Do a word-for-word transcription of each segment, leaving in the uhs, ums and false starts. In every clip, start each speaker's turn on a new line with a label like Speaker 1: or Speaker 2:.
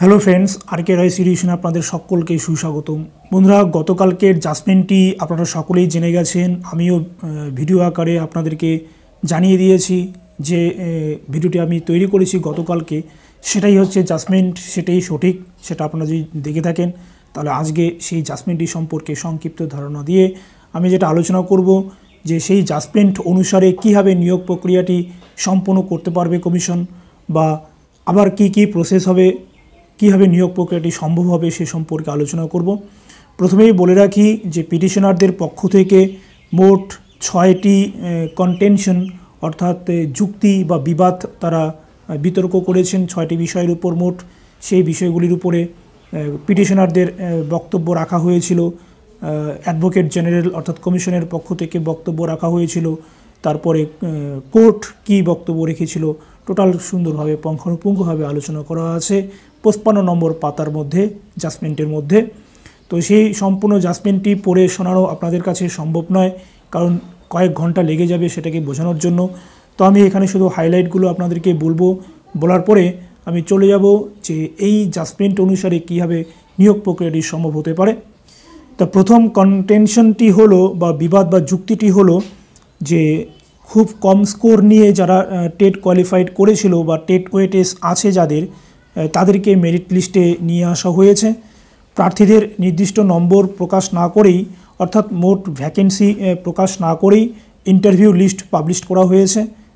Speaker 1: Hello friends, আর কে রায় সিরিজনে আপনাদের সকলকে সুস্বাগতম। বন্ধুরা, গতকালকের জাজমেন্টটি আপনারা সকলেই জেনে গেছেন। আমিও ভিডিও আকারে আপনাদেরকে জানিয়ে দিয়েছি যে ভিডিওটি আমি তৈরি করেছি গতকালকে, সেটাই হচ্ছে জাজমেন্ট, সেটাই সঠিক। সেটা আপনারা যদি দেখে থাকেন তাহলে আজকে সেই জাজমেন্টটি সম্পর্কে সংক্ষিপ্ত ধারণা দিয়ে আমি যেটা আলোচনা করব যে সেই জাজমেন্ট অনুসারে কীভাবে নিয়োগ প্রক্রিয়াটি সম্পন্ন করতে পারবে কমিশন, বা আবার কি কি প্রসেস হবে, কীভাবে নিয়োগ প্রক্রিয়াটি সম্ভব হবে সে সম্পর্কে আলোচনা করব। প্রথমেই বলে রাখি যে পিটিশনারদের পক্ষ থেকে মোট ছয়টি কন্টেনশন অর্থাৎ যুক্তি বা বিবাদ তারা বিতর্ক করেছেন ছয়টি বিষয়ের উপর। মোট সেই বিষয়গুলির উপরে পিটিশনারদের বক্তব্য রাখা হয়েছিল। অ্যাডভোকেট জেনারেল অর্থাৎ কমিশনের পক্ষ থেকে বক্তব্য রাখা হয়েছিল। তারপরে কোর্ট কি বক্তব্য রেখেছিল, টোটাল সুন্দরভাবে পুঙ্খানুপুঙ্খভাবে আলোচনা করা আছে পঁচপান্ন নম্বর পাতার মধ্যে, জাজমেন্টের মধ্যে। তো সেই সম্পূর্ণ জাজমেন্টটি পড়ে শোনানো আপনাদের কাছে সম্ভব নয়, কারণ কয়েক ঘন্টা লেগে যাবে সেটাকে বোঝানোর জন্য। তো আমি এখানে শুধু হাইলাইটগুলো আপনাদেরকে বলবো, বলার পরে আমি চলে যাব যে এই জাজমেন্ট অনুসারে কীভাবে নিয়োগ প্রক্রিয়াটি সম্ভব হতে পারে। তা প্রথম কন্টেনশনটি হলো বা বিবাদ বা যুক্তিটি হলো যে খুব কম স্কোর নিয়ে যারা টেট কোয়ালিফাইড করেছিল বা টেট ওয়েটেজ আছে যাদের, তাদেরকে মেরিট লিস্টে নিয়ে আসা হয়েছে। প্রার্থীদের নির্দিষ্ট নম্বর প্রকাশ না করেই, অর্থাৎ মোট ভ্যাকেন্সি প্রকাশ না করেই ইন্টারভিউ লিস্ট পাবলিশ করা হয়েছে।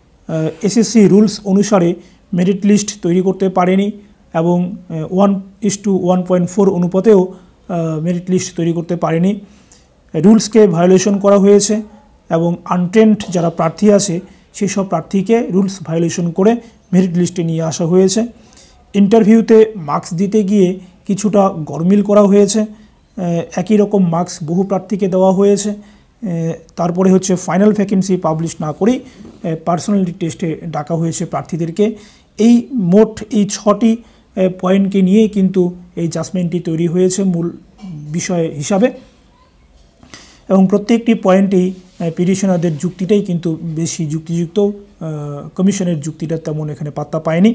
Speaker 1: এসএসসি রুলস অনুসারে মেরিট লিস্ট তৈরি করতে পারেনি এবং one is two one point four অনুপাতেও মেরিট লিস্ট তৈরি করতে পারেনি। রুলসকে ভায়োলেশন করা হয়েছে এবং আনট্রেন্ড যারা প্রার্থী আছে সেই সব প্রার্থীকে রুলস ভায়োলেশন করে মেরিট লিস্টে নিয়ে আসা হয়েছে। ইন্টারভিউতে মার্কস দিতে গিয়ে কিছুটা গরমিল করা হয়েছে, একই রকম মার্কস বহু প্রার্থীকে দেওয়া হয়েছে। তারপরে হচ্ছে ফাইনাল ভ্যাকেন্সি পাবলিশ না করেই পার্সোনালিটি টেস্টে ডাকা হয়েছে প্রার্থীদেরকে। এই মোট এই ছটি পয়েন্টকে নিয়েই কিন্তু এই জাজমেন্টটি তৈরি হয়েছে মূল বিষয় হিসাবে, এবং প্রত্যেকটি পয়েন্টেই পিটিশনারদের যুক্তিটাই কিন্তু বেশি যুক্তিযুক্ত, কমিশনের যুক্তিটা তেমন এখানে পাত্তা পায়নি।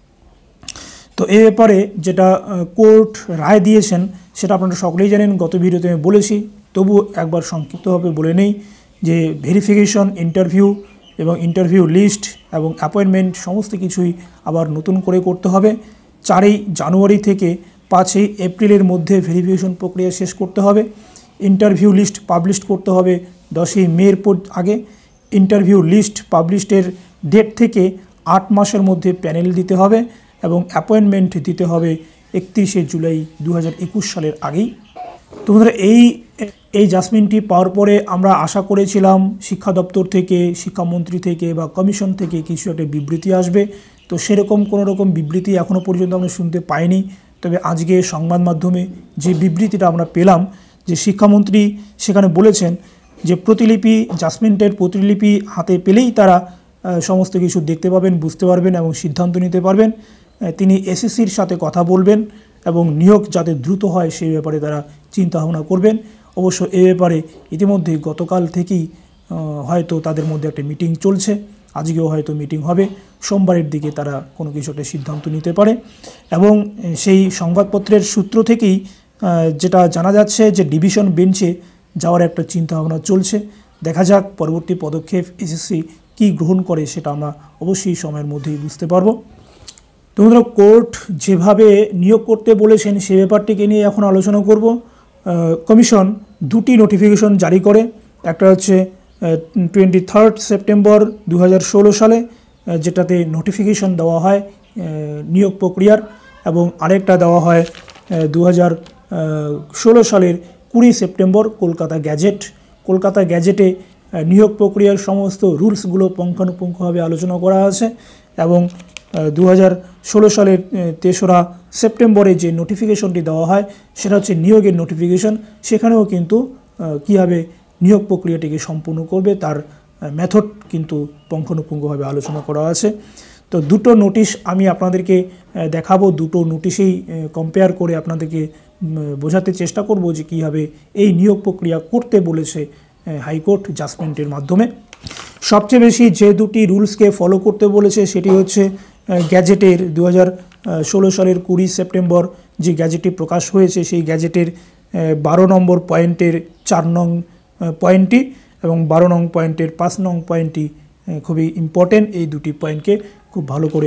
Speaker 1: তো এ ব্যাপারে যেটা কোর্ট রায় দিয়েছেন সেটা আপনারা সকলেই জানেন, গত ভিডিওতে আমি বলেছি, তবু একবার সংক্ষিপ্তভাবে বলে নেই যে ভেরিফিকেশন, ইন্টারভিউ এবং ইন্টারভিউ লিস্ট এবং অ্যাপয়েন্টমেন্ট সমস্ত কিছুই আবার নতুন করে করতে হবে। চারই জানুয়ারি থেকে পাঁচই এপ্রিলের মধ্যে ভেরিফিকেশন প্রক্রিয়া শেষ করতে হবে। ইন্টারভিউ লিস্ট পাবলিশ করতে হবে দশই মের আগে। ইন্টারভিউ লিস্ট পাবলিশের ডেট থেকে আট মাসের মধ্যে প্যানেল দিতে হবে এবং অ্যাপয়েন্টমেন্ট দিতে হবে একত্রিশে জুলাই দু হাজার একুশ সালের আগেই। তো বন্ধুরা, এই এই জাজমেন্টটি পাওয়ার পরে আমরা আশা করেছিলাম শিক্ষা দপ্তর থেকে, শিক্ষামন্ত্রী থেকে বা কমিশন থেকে কিছু একটা বিবৃতি আসবে। তো সেরকম কোনো রকম বিবৃতি এখনও পর্যন্ত আমরা শুনতে পাইনি। তবে আজকে সংবাদ মাধ্যমে যে বিবৃতিটা আমরা পেলাম, যে শিক্ষামন্ত্রী সেখানে বলেছেন যে প্রতিলিপি, জাজমেন্টের প্রতিলিপি হাতে পেলেই তারা সমস্ত কিছু দেখতে পাবেন, বুঝতে পারবেন এবং সিদ্ধান্ত নিতে পারবেন। তিনি এসএসসির সাথে কথা বলবেন এবং নিয়োগ যাতে দ্রুত হয় সেই ব্যাপারে তারা চিন্তাভাবনা করবেন। অবশ্য এ ব্যাপারে ইতিমধ্যে গতকাল থেকেই হয়তো তাদের মধ্যে একটা মিটিং চলছে, আজকেও হয়তো মিটিং হবে। সোমবারের দিকে তারা কোনো কিছু একটা সিদ্ধান্ত নিতে পারে এবং সেই সংবাদপত্রের সূত্র থেকেই যেটা জানা যাচ্ছে যে ডিভিশন বেঞ্চে যাওয়ার একটা চিন্তাভাবনা চলছে। দেখা যাক পরবর্তী পদক্ষেপ এসএসসি কী গ্রহণ করে, সেটা আমরা অবশ্যই সময়ের মধ্যেই বুঝতে পারবো। তো বন্ধুরা, কোর্ট যেভাবে নিয়োগ করতে বলেছেন সে ব্যাপারটিকে নিয়ে এখন আলোচনা করব। কমিশন দুটি নোটিফিকেশন জারি করে, একটা হচ্ছে টোয়েন্টি থার্ড সেপ্টেম্বর দু হাজার ষোলো সালে, যেটাতে নোটিফিকেশন দেওয়া হয় নিয়োগ প্রক্রিয়ার, এবং আরেকটা দেওয়া হয় দু হাজার ষোলো সালের কুড়ি সেপ্টেম্বর কলকাতা গ্যাজেট। কলকাতা গ্যাজেটে নিয়োগ প্রক্রিয়ার সমস্ত রুলসগুলো পুঙ্খানুপুঙ্খভাবে আলোচনা করা আছে এবং দু হাজার ষোলো সালের তেসরা সেপ্টেম্বরে যে নোটিফিকেশনটি দেওয়া হয় সেটা হচ্ছে নিয়োগের নোটিফিকেশন। সেখানেও কিন্তু কীভাবে নিয়োগ প্রক্রিয়াটিকে সম্পূর্ণ করবে তার মেথড কিন্তু পুঙ্খানুপুঙ্খভাবে আলোচনা করা আছে। তো দুটো নোটিশ আমি আপনাদেরকে দেখাবো, দুটো নোটিশেই কম্পেয়ার করে আপনাদেরকে বোঝাতে চেষ্টা করব যে কীভাবে এই নিয়োগ প্রক্রিয়া করতে বলেছে হাইকোর্ট জাজমেন্টের মাধ্যমে। সবচেয়ে বেশি যে দুটি রুলসকে ফলো করতে বলেছে সেটি হচ্ছে গ্যাজেটের দু হাজার ষোলো সালের কুড়ি সেপ্টেম্বর যে গ্যাজেটটি প্রকাশ হয়েছে সেই গ্যাজেটের বারো নম্বর পয়েন্টের চার নং পয়েন্টটি এবং বারো নং পয়েন্টের পাঁচ নং পয়েন্টটি খুবই ইম্পর্টেন্ট। এই দুটি পয়েন্টকে খুব ভালো করে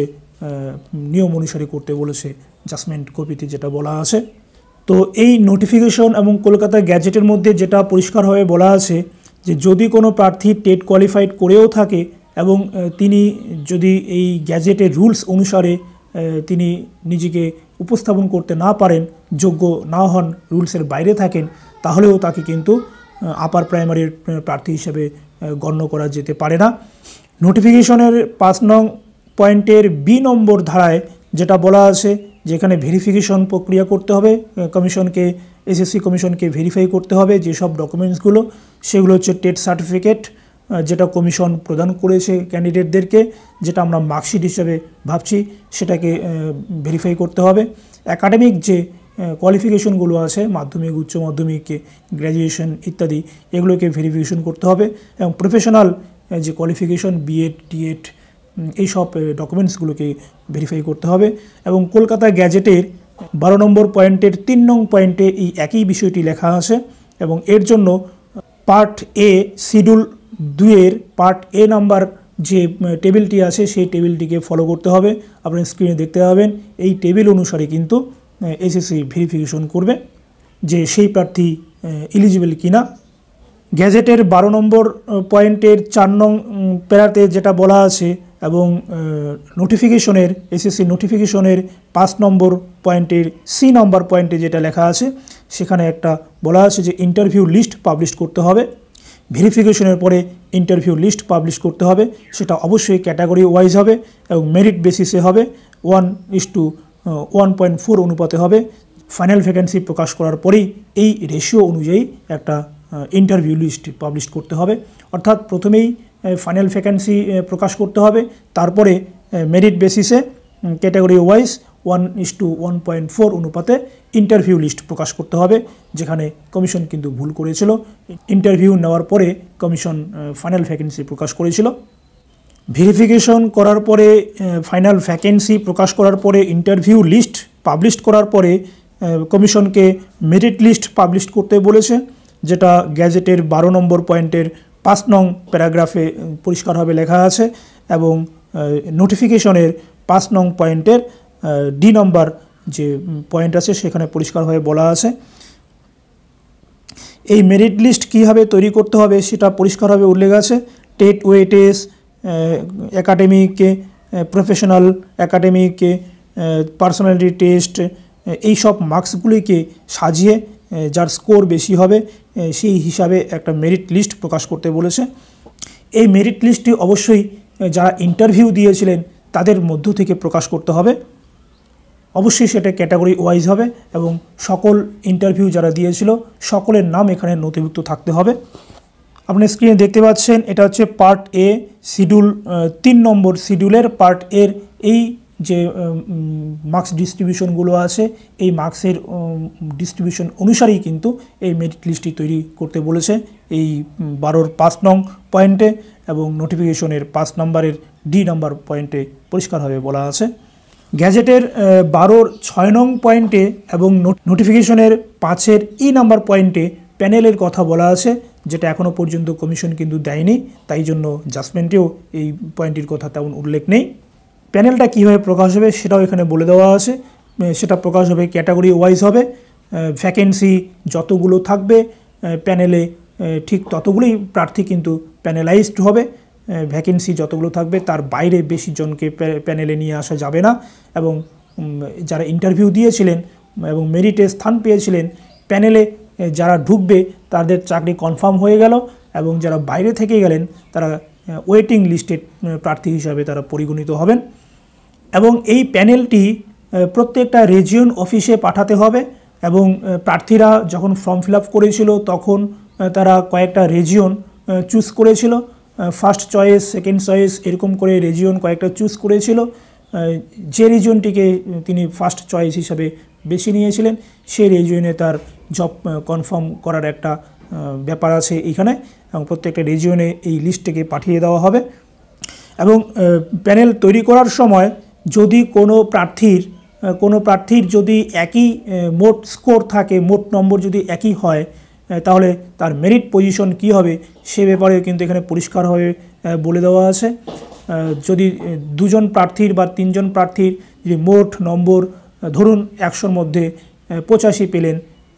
Speaker 1: নিয়ম অনুসারে করতে বলেছে জাজমেন্ট কপিতে যেটা বলা আছে। তো এই নোটিফিকেশন এবং কলকাতা গ্যাজেটের মধ্যে যেটা পরিষ্কারভাবে বলা আছে যে যদি কোনো প্রার্থী টেট কোয়ালিফাইড করেও থাকে এবং তিনি যদি এই গ্যাজেটের রুলস অনুসারে তিনি নিজেকে উপস্থাপন করতে না পারেন, যোগ্য না হন, রুলসের বাইরে থাকেন, তাহলেও তাকে কিন্তু আপার প্রাইমারির প্রার্থী হিসেবে গণ্য করা যেতে পারে না। নোটিফিকেশনের পাঁচ নং পয়েন্টের বি নম্বর ধারায় যেটা বলা আছে যেখানে ভেরিফিকেশন প্রক্রিয়া করতে হবে, কমিশনকে এসএসসি কমিশনকে ভেরিফাই করতে হবে যেসব ডকুমেন্টসগুলো, সেগুলো হচ্ছে টেট সার্টিফিকেট যেটা কমিশন প্রদান করেছে ক্যান্ডিডেটদেরকে, যেটা আমরা মার্কশিট হিসেবে ভাবছি, সেটাকে ভেরিফাই করতে হবে। অ্যাকাডেমিক যে কোয়ালিফিকেশনগুলো আছে মাধ্যমিক, উচ্চ মাধ্যমিক, গ্র্যাজুয়েশন ইত্যাদি, এগুলোকে ভেরিফিকেশন করতে হবে এবং প্রফেশনাল যে কোয়ালিফিকেশন বিএড টিএড এই সব ডকুমেন্টসগুলোকে ভেরিফাই করতে হবে। এবং কলকাতা গ্যাজেটের বারো নম্বর পয়েন্টের তিন নং পয়েন্টে এই একই বিষয়টি লেখা আছে এবং এর জন্য পার্ট এ শিডিউল দুইয়ের পার্ট এ নাম্বার যে টেবিলটি আছে সেই টেবিলটিকে ফলো করতে হবে। আপনি স্ক্রিনে দেখতে পাবেন এই টেবিল অনুসারে কিন্তু এসএসসি ভেরিফিকেশন করবে যে সেই প্রার্থী এলিজিবল কিনা। গ্যাজেটের বারো নম্বর পয়েন্টের চার নং প্যারাতে যেটা বলা আছে এবং নোটিফিকেশনের এসএসসি নোটিফিকেশনের পাঁচ নম্বর পয়েন্টের সি নম্বর পয়েন্টে যেটা লেখা আছে সেখানে একটা বলা আছে যে ইন্টারভিউ লিস্ট পাবলিশ করতে হবে। ভেরিফিকেশনের পরে ইন্টারভিউ লিস্ট পাবলিশ করতে হবে, সেটা অবশ্যই ক্যাটাগরি ওয়াইজ হবে এবং মেরিট বেসিসে হবে, one is two one point four অনুপাতে হবে। ফাইনাল ভ্যাকেন্সি প্রকাশ করার পরেই এই রেশিও অনুযায়ী একটা ইন্টারভিউ লিস্ট পাবলিশ করতে হবে। অর্থাৎ প্রথমেই ফাইনাল ভ্যাকেন্সি প্রকাশ করতে হবে, তারপরে মেরিট বেসিসে category wise one is two one point four অনুপাতে ইন্টারভিউ লিস্ট প্রকাশ করতে হবে, যেখানে কমিশন কিন্তু ভুল করেছিল। ইন্টারভিউ নেওয়ার পরে কমিশন ফাইনাল ভ্যাকেন্সি প্রকাশ করেছিল। ভেরিফিকেশন করার পরে ফাইনাল ভ্যাকেন্সি প্রকাশ করার পরে ইন্টারভিউ লিস্ট পাবলিশ করার পরে কমিশনকে মেরিট লিস্ট পাবলিশ করতে বলেছে, যেটা গ্যাজেটের বারো নম্বর পয়েন্টের পাঁচ নং প্যারাগ্রাফে পরিষ্কারভাবে লেখা আছে এবং নোটিফিকেশনের পাঁচ নং পয়েন্টের ডি নম্বর যে পয়েন্ট আছে সেখানে পরিষ্কারভাবে বলা আছে। এই মেরিট লিস্ট কীভাবে তৈরি করতে হবে সেটা পরিষ্কারভাবে উল্লেখ আছে। TET weightage, academic, professional, academic, personality test, এই সব মার্কসগুলিকে সাজিয়ে যার স্কোর বেশি হবে সেই হিসাবে একটা মেরিট লিস্ট প্রকাশ করতে বলেছে। এই মেরিট লিস্টটি অবশ্যই যারা ইন্টারভিউ দিয়েছিলেন তাদের মধ্য থেকে প্রকাশ করতে হবে, অবশ্যই সেটা ক্যাটাগরি ওয়াইজ হবে এবং সকল ইন্টারভিউ যারা দিয়েছিল সকলের নাম এখানে নথিভুক্ত থাকতে হবে। আপনি স্ক্রিনে দেখতে পাচ্ছেন এটা হচ্ছে পার্ট এ শিডিউল তিন নম্বর শিডিউলের পার্ট এর এই যে মার্কস ডিস্ট্রিবিউশনগুলো আছে এই মার্কসের ডিস্ট্রিবিউশন অনুসারেই কিন্তু এই মেরিট লিস্টটি তৈরি করতে বলেছে এই বারোর পাঁচ নং পয়েন্টে এবং নোটিফিকেশনের পাঁচ নম্বরের ডি নাম্বার পয়েন্টে পরিষ্কারভাবে বলা আছে। গ্যাজেটের বারোর ছয় নং পয়েন্টে এবং নোটিফিকেশনের পাঁচের ই নাম্বার পয়েন্টে প্যানেলের কথা বলা আছে, যেটা এখনও পর্যন্ত কমিশন কিন্তু দেয়নি, তাই জন্য জাজমেন্টেও এই পয়েন্টটির কথা তেমন উল্লেখ নেই। প্যানেলটা কীভাবে প্রকাশ হবে সেটাও এখানে বলে দেওয়া আছে, সেটা প্রকাশ হবে ক্যাটাগরি ওয়াইজ হবে। ভ্যাকেন্সি যতগুলো থাকবে প্যানেলে ঠিক ততগুলোই প্রার্থী কিন্তু প্যানেলাইজড হবে। ভ্যাকেন্সি যতগুলো থাকবে তার বাইরে বেশি জনকে প্যানেলে নিয়ে আসা যাবে না এবং যারা ইন্টারভিউ দিয়েছিলেন এবং মেরিটে স্থান পেয়েছিলেন প্যানেলে যারা ঢুকবে তাদের চাকরি কনফার্ম হয়ে গেল এবং যারা বাইরে থেকে গেলেন তারা ওয়েটিং লিস্টেড প্রার্থী হিসাবে তারা পরিগণিত হবেন এবং এই প্যানেলটি প্রত্যেকটা রিজিয়ন অফিসে পাঠাতে হবে এবং প্রার্থীরা যখন ফর্ম ফিল আপ করেছিল তখন তারা কয়েকটা রিজিয়ন চুজ করেছিল, ফার্স্ট চয়েস, সেকেন্ড চয়েস এরকম করে রিজিয়ন কয়েকটা চুজ করেছিল। যে রিজিয়নটিকে তিনি ফার্স্ট চয়েস হিসাবে বেছে নিয়েছিলেন সেই রিজিয়নে তার জব কনফার্ম করার একটা ব্যাপার আছে এইখানে এবং প্রত্যেকটা রিজিয়নে এই লিস্টটিকে পাঠিয়ে দেওয়া হবে এবং প্যানেল তৈরি করার সময় যদি কোনো প্রার্থীর কোনো প্রার্থীর যদি একই মোট স্কোর থাকে, মোট নম্বর যদি একই হয়, তাহলে তার মেরিট পজিশন কি হবে সে ব্যাপারেও কিন্তু এখানে পরিষ্কারভাবে বলে দেওয়া আছে। যদি দুজন প্রার্থীর বা তিনজন প্রার্থীর যদি মোট নম্বর ধরুন একশোর মধ্যে পঁচাশি পেলেন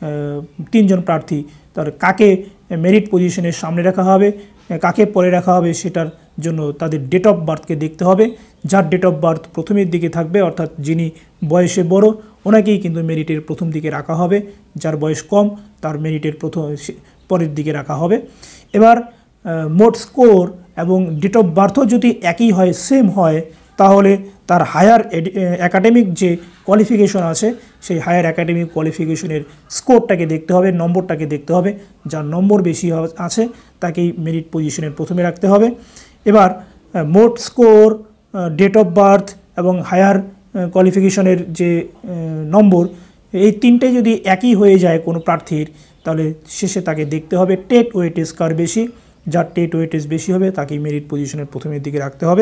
Speaker 1: তিনজন প্রার্থী, তাহলে কাকে মেরিট পজিশনের সামনে রাখা হবে, কাকে পরে রাখা হবে সেটার জন্য তাদের ডেট অফ বার্থকে দেখতে হবে। যার ডেট অফ বার্থ প্রথমের দিকে থাকবে, অর্থাৎ যিনি বয়সে বড়, ওনাকেই কিন্তু মেরিটের প্রথম দিকে রাখা হবে। যার বয়স কম তার মেরিটের প্রথম পরের দিকে রাখা হবে। এবার মোট স্কোর এবং ডেট অফ বার্থও যদি একই হয়, সেম হয়, তাহলে তার হায়ার একাডেমিক যে কোয়ালিফিকেশন আছে সেই হায়ার একাডেমিক কোয়ালিফিকেশনের স্কোরটাকে দেখতে হবে, নম্বরটাকে দেখতে হবে। যার নম্বর বেশি আছে তাকেই মেরিট পজিশনের প্রথমে রাখতে হবে। এবার মোট স্কোর, ডেট অফ বার্থ এবং হায়ার কোয়ালিফিকেশনের যে নম্বর, এই তিনটে যদি একই হয়ে যায় কোনো প্রার্থীর, তাহলে শেষে তাকে দেখতে হবে টেট ওয়েটেজ কার বেশি। যার টেট ওয়েটেজ বেশি হবে তাকেই মেরিট পজিশনের প্রথমের দিকে রাখতে হবে।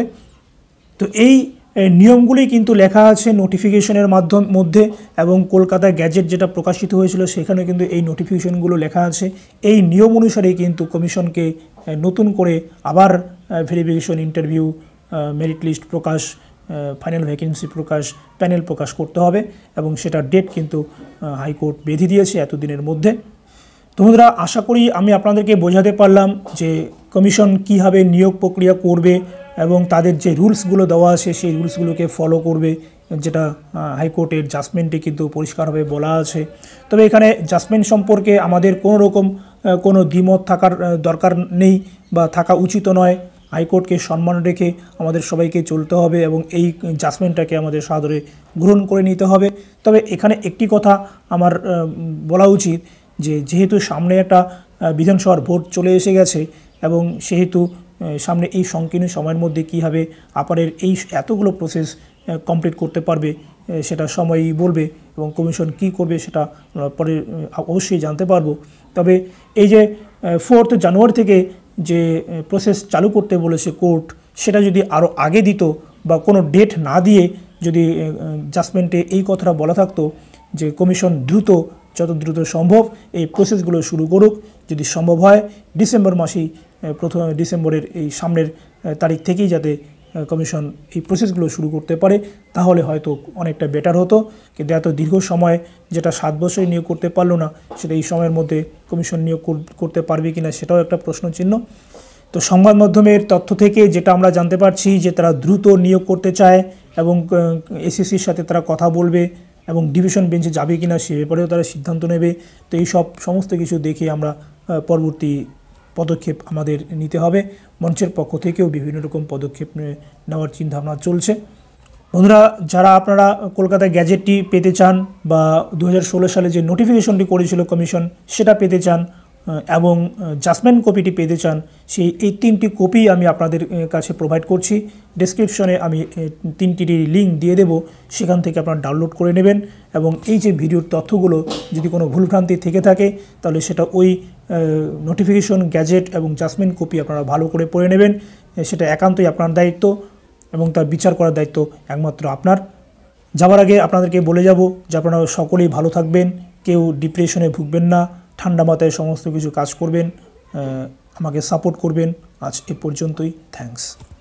Speaker 1: তো এই নিয়মগুলি কিন্তু লেখা আছে নোটিফিকেশনের মাধ্যম মধ্যে, এবং কলকাতা গ্যাজেট যেটা প্রকাশিত হয়েছিল সেখানে কিন্তু এই নোটিফিকেশনগুলো লেখা আছে। এই নিয়ম অনুসারেই কিন্তু কমিশনকে নতুন করে আবার ভেরিফিকেশন, ইন্টারভিউ, মেরিট লিস্ট প্রকাশ, ফাইনাল ভ্যাকেন্সি প্রকাশ, প্যানেল প্রকাশ করতে হবে, এবং সেটার ডেট কিন্তু হাইকোর্ট বেঁধে দিয়েছে এতদিনের মধ্যে। তো বন্ধুরা, আশা করি আমি আপনাদেরকে বোঝাতে পারলাম যে কমিশন কীভাবে নিয়োগ প্রক্রিয়া করবে এবং তাদের যে রুলসগুলো দেওয়া আছে সেই রুলসগুলোকে ফলো করবে, যেটা হাইকোর্টের জাজমেন্টে কিন্তু পরিষ্কারভাবে বলা আছে। তবে এখানে জাজমেন্ট সম্পর্কে আমাদের কোনো রকম কোনো দ্বিমত থাকার দরকার নেই বা থাকা উচিত নয়। হাইকোর্টকে সম্মান রেখে আমাদের সবাইকে চলতে হবে এবং এই জাজমেন্টটাকে আমাদের সাদরে গ্রহণ করে নিতে হবে। তবে এখানে একটি কথা আমার বলা উচিত, যে যেহেতু সামনে একটা বিধানসভার ভোট চলে এসে গেছে এবং সেহেতু সামনে এই সংকীর্ণ সময়ের মধ্যে কীভাবে আপারের এই এতগুলো প্রসেস কমপ্লিট করতে পারবে সেটা সময়ই বলবে, এবং কমিশন কি করবে সেটা আমরা পরে অবশ্যই জানতে পারবো। তবে এই যে ফোর্থ জানুয়ারি থেকে যে প্রসেস চালু করতে বলেছে কোর্ট, সেটা যদি আরও আগে দিত বা কোনো ডেট না দিয়ে যদি জাজমেন্টে এই কথাটা বলা থাকতো যে কমিশন দ্রুত, যত দ্রুত সম্ভব এই প্রসেসগুলো শুরু করুক, যদি সম্ভব হয় ডিসেম্বর মাসেই, প্রথম ডিসেম্বরের এই সামনের তারিখ থেকেই যাতে কমিশন এই প্রসেসগুলো শুরু করতে পারে, তাহলে হয়তো অনেকটা বেটার হতো। কিন্তু এত দীর্ঘ সময়, যেটা সাত বছরে নিয়োগ করতে পারলো না, সেটা এই সময়ের মধ্যে কমিশন নিয়োগ করতে পারবে কিনা সেটাও একটা প্রশ্নচিহ্ন। তো সংবাদ মাধ্যমের তথ্য থেকে যেটা আমরা জানতে পারছি যে তারা দ্রুত নিয়োগ করতে চায় এবং এসএসসির সাথে তারা কথা বলবে এবং ডিভিশন বেঞ্চে যাবে কিনা সে ব্যাপারেও তারা সিদ্ধান্ত নেবে। তো এই সব সমস্ত কিছু দেখে আমরা পরবর্তী পদক্ষেপ আমাদের নিতে হবে। মঞ্চের পক্ষ থেকেও বিভিন্ন রকম পদক্ষেপ নেওয়ার চিন্তাভাবনা চলছে। বন্ধুরা, যারা আপনারা কলকাতা গ্যাজেটটি পেতে চান বা দু হাজার ষোলো সালে যে নোটিফিকেশনটি করেছিল কমিশন সেটা পেতে চান এবং জাজমেন্ট কপিটি পেতে চান, সেই এই তিনটি কপি আমি আপনাদের কাছে প্রোভাইড করছি। ডেসক্রিপশনে আমি তিনটির লিঙ্ক দিয়ে দেব, সেখান থেকে আপনারা ডাউনলোড করে নেবেন। এবং এই যে ভিডিওর তথ্যগুলো যদি কোনো ভুলভ্রান্তি থেকে থাকে, তাহলে সেটা ওই নোটিফিকেশন, গ্যাজেট এবং জাজমেন্ট কপি আপনারা ভালো করে পড়ে নেবেন। সেটা একান্তই আপনার দায়িত্ব এবং তার বিচার করার দায়িত্ব একমাত্র আপনার। যাওয়ার আগে আপনাদেরকে বলে যাব যে আপনারা সকলেই ভালো থাকবেন, কেউ ডিপ্রেশনে ভুগবেন না, ঠান্ডা মাথায় সমস্ত কিছু কাজ করবেন, আমাকে সাপোর্ট করবেন। আজ এ পর্যন্তই, থ্যাঙ্কস।